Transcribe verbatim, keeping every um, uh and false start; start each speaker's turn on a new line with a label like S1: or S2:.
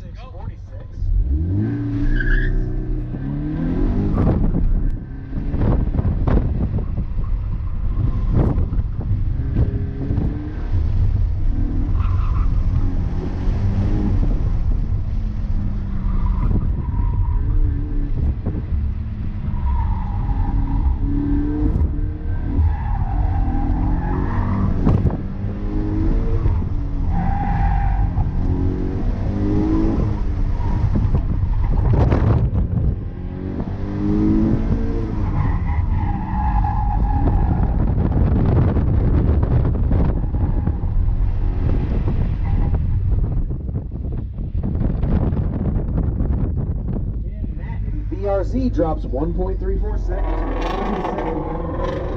S1: six forty-six. B R Z drops one point three four seconds.